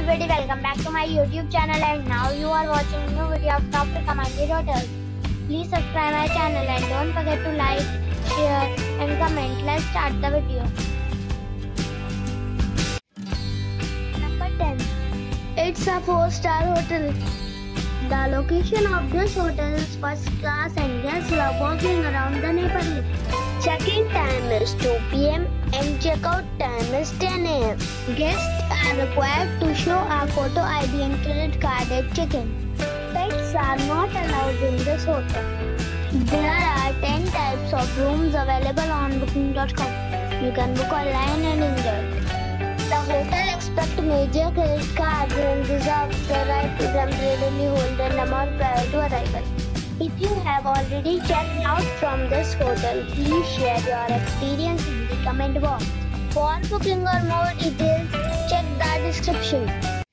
everybody, welcome back to my YouTube channel, and now you are watching new video of top recommended hotels. Please subscribe my channel and don't forget to like, share and comment. Let's start the video. Number 10. It's a 4-star hotel. The location of this hotel is first class and guests love walking around the neighborhood. Check-in time is 2 p.m. and check-out time is 10 a.m. Guests are required to show a photo ID and credit card at check-in. Pets are not allowed in this hotel. There are 10 types of rooms available on booking.com. You can book online and enjoy it. The hotel accepts major credit cards and reserves the right to temporarily hold an amount prior to arrival. If you have already checked out from this hotel, please share your experience in the comment box. For booking or more details, check the description.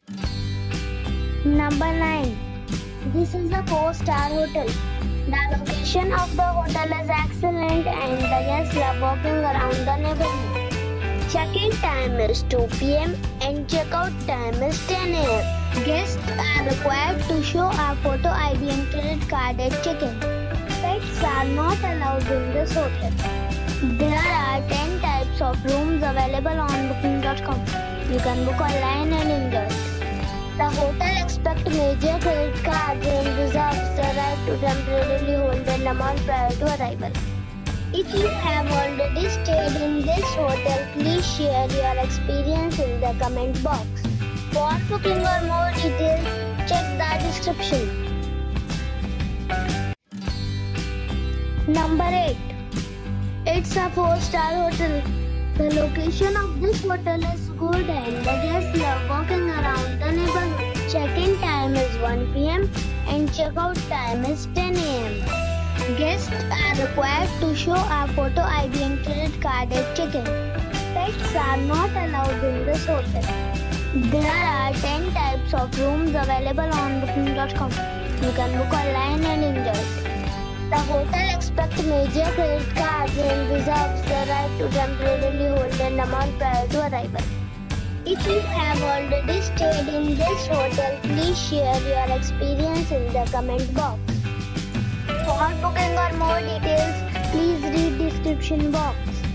Number 9. This is a 4-star hotel. The location of the hotel is excellent and the guests love walking around the neighborhood. Check-in time is 2 p.m. and check-out time is 10 a.m. Guests are required to show a photo ID and credit card at check-in. Pets are not allowed in this hotel. There are 10 types of rooms available on booking.com. You can book online and enjoy it. The hotel accepts major credit cards and reserves the right to temporarily hold an amount prior to arrival. If you have already stayed in this hotel, please share your experience in the comment box. For booking or more details, check the description. Number 8. It's a 4-star hotel. The location of this hotel is good and the guests love walking around the neighborhood. Check-in time is 1 p.m. and check-out time is 10 a.m. Guests are required to show a photo ID and credit card at check-in. Pets are not allowed in this hotel. There are 10 types of rooms available on booking.com. You can book online and enjoy it. The hotel accepts major credit cards and reserves the right to temporarily hold an amount prior to arrival. If you have already stayed in this hotel, please share your experience in the comment box. For booking or more details, please read description box.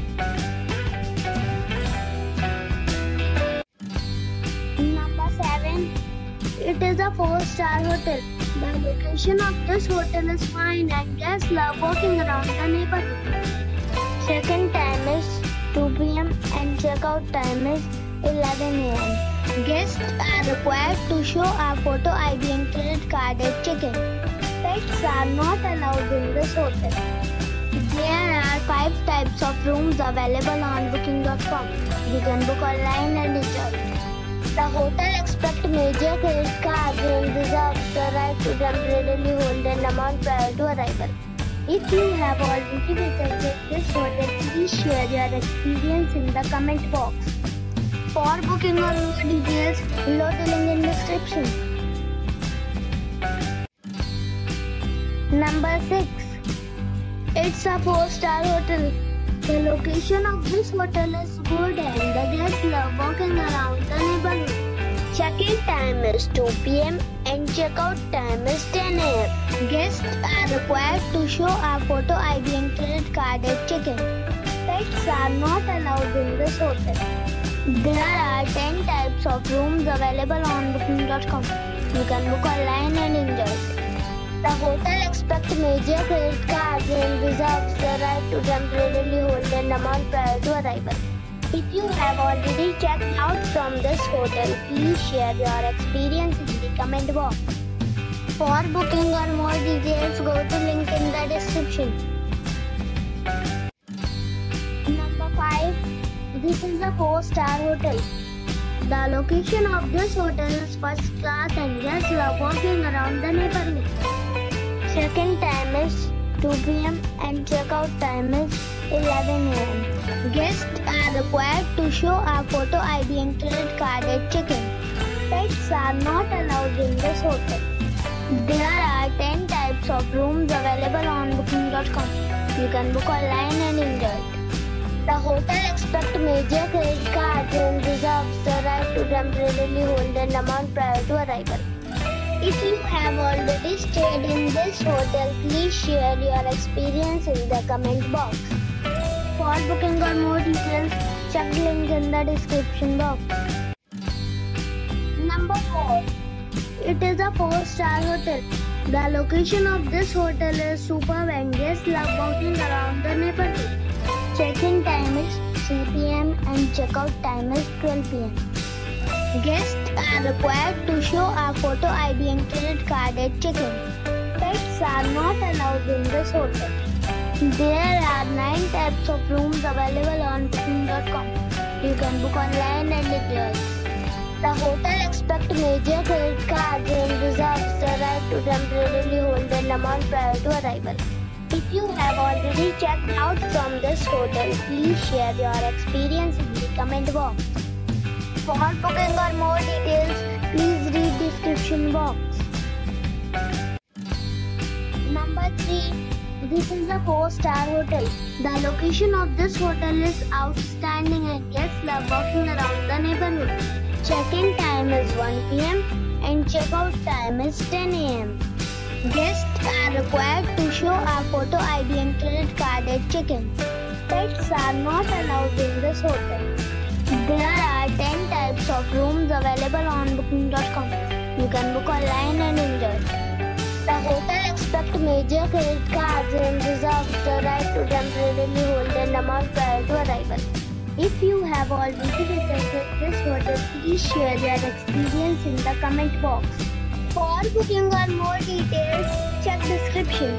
Number 7. It is a 4-star hotel. The location of this hotel is fine and guests love walking around the neighborhood. Check-in time is 2 p.m. and check-out time is 11 a.m. Guests are required to show a photo ID and credit card at check-in. Pets are not allowed in this hotel. There are 5 types of rooms available on booking.com. You can book online and enjoy it. The hotel accepts major credit cards and reserves the right to temporarily hold an amount prior to arrival. If you have already visited this hotel, please share your experience in the comment box. For booking or more details, below the link in description. Number 6. It's a 4-star hotel. The location of this hotel is good and the guests love walking around the neighborhood. Check-in time is 2 p.m. and check-out time is 10 a.m. Guests are required to show a photo ID and credit card at check-in. Pets are not allowed in this hotel. There are 10 types of rooms available on booking.com. You can book online and enjoy it. The hotel accepts major credit cards and reserves the right to temporarily hold an amount prior to arrival. If you have already checked out from this hotel, please share your experience in the comment box. For booking or more details, go to link in the description. Number 5. This is a 4-star hotel. The location of this hotel is first class and guests love walking around the neighborhood. Check-in time is 2 p.m. and check-out time is 11 a.m. Guests are required to show a photo ID and credit card at check-in. Pets are not allowed in this hotel. There are 10 types of rooms available on booking.com. You can book online and enjoy it. The hotel accepts major credit cards and reserves the right to temporarily hold an amount prior to arrival. If you have already stayed in this hotel, please share your experience in the comment box. For booking or more details, check the link in the description box. Number 4. It is a 4-star hotel. The location of this hotel is superb and guests love walking around the neighborhood. Check-in time is 3 p.m. and check-out time is 12 p.m. Guests are required to show a photo ID and credit card at check-in. Pets are not allowed in this hotel. There are 9 types of rooms available on booking.com. You can book online and enjoy. The hotel expects major credit cards and reserves the right to temporarily hold an amount prior to arrival. If you have already checked out from this hotel, please share your experience in the comment box. For booking or more details, please read description box. Number 3. This is a 4-star hotel. The location of this hotel is outstanding and guests love walking around the neighborhood. Check-in time is 1 p.m. and check-out time is 10 a.m. Guests are required to show a photo ID and credit card at check-in. Pets are not allowed in this hotel. There are 10 types of rooms available on booking.com. You can book online and enjoy. The hotel expects major credit cards and reserves the right to temporarily hold an amount prior to arrival. If you have already visited this hotel, please share your experience in the comment box. For booking or more details, check description.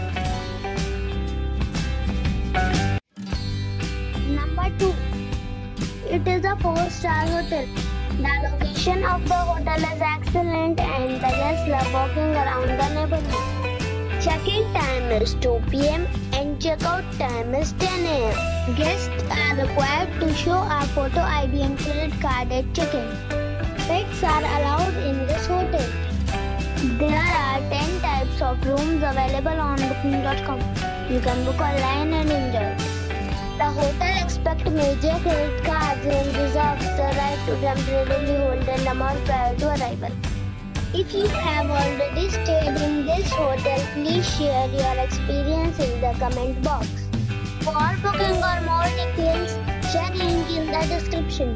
Number 2. It is a 4-star hotel. The location of the hotel is excellent and the guests love walking around the neighborhood. Check-in time is 2 p.m. and check-out time is 10 a.m. Guests are required to show a photo ID and credit card at check-in. Pets are allowed in this hotel. There are 10 types of rooms available on booking.com. You can book online and enjoy. The hotel expects major credit cards and reserves the right to temporarily hold an amount prior to arrival. If you have already stayed in this hotel, please share your experience in the comment box. For booking or more details, check link in the description.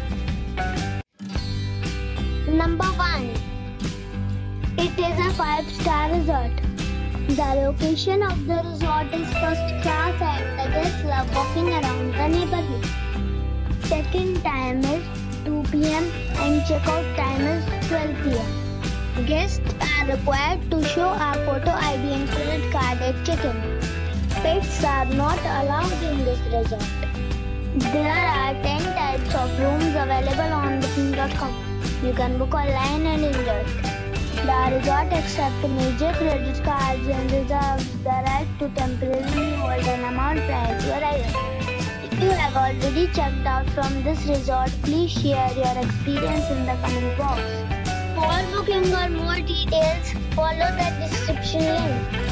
Number 1. It is a 5-star resort. The location of the resort is first class and the guests love walking around the neighborhood. Check-in time is 2 p.m. and check-out time is 12 p.m. Guests are required to show a photo ID and credit card at check-in. Pets are not allowed in this resort. There are 10 types of rooms available on booking.com. You can book online and enjoy. The resort accepts major credit cards and reserves the right to temporarily hold an amount prior to arrival. If you have already checked out from this resort, please share your experience in the comment box. For booking or more details, follow the description link.